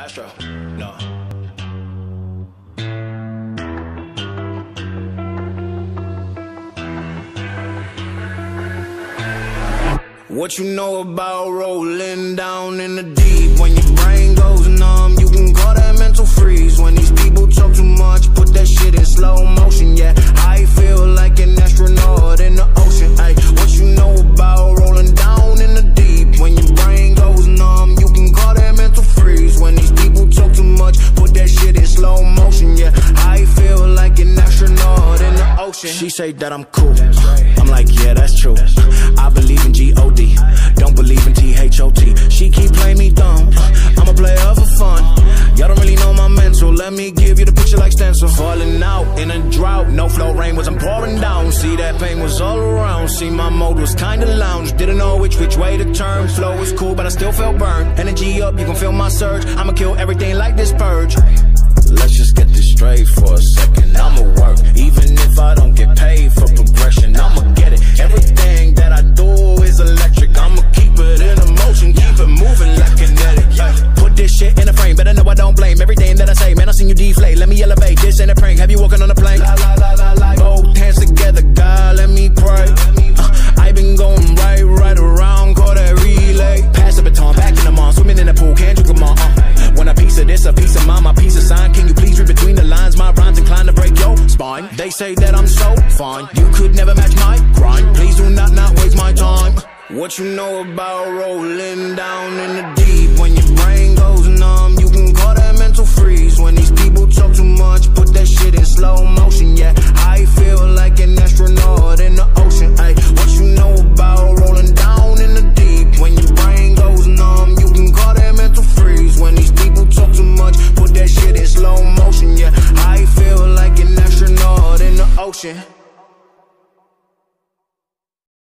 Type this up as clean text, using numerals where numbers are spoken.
Castro, no. What you know about rolling down in the deep? When your brain goes numb, you can call that mental freeze. When these people talk too much, put that shit in slow motion. Yeah, I feel like an astronaut in the ocean. Ay, what you know about rolling down in the deep? When your brain goes numb, you can call that mental freeze. When these people talk too much, put that shit in slow motion. Yeah, I feel like an astronaut in the ocean. She say that I'm cool, I'm like, yeah, that's true. I believe in G-O-D, don't believe in T-H-O-T. She keep playing me dumb, I'm a player for fun. Y'all don't really know my mental, let me give you the picture like stencil. Falling out in a drought, no flow, rain wasn't pouring down. See, that pain was all around, see, my mode was kinda lounge. Didn't know which way to turn, flow was cool but I still felt burned. Energy up, you can feel my surge, I'ma kill everything like this purge. Let's just get this straight for a second, I'ma work, even if I don't get paid for progression, I'ma get it. Everything that I do is electric, I'ma keep it in motion, keep it moving like kinetic. Put this shit in a frame, better know I don't blame everything that I say, man, I seen you deflate. Let me elevate, this ain't a prank, have you walking on a plane? Both hands together, God, let me pray. I been going right around, call that relay. Pass the baton, back in the mall, swimming in the pool, can't drink them all. Want a piece of this, a piece of mine, my piece of sign. Can you please read between the lines? My rhymes inclined to break your spine. They say that I'm so fine, you could never match my grind. Please do not waste my time. What you know about rolling down in the deep? When your brain goes numb, you can call that mental freeze. When these people talk too much, put that shit in slow motion. Yeah, I feel like an astronaut in the ocean. Ay, what you know about rolling down in the deep? When your brain goes numb, you can call that mental freeze. When these people talk too much, put that shit in slow motion. Yeah, I feel like an astronaut in the ocean.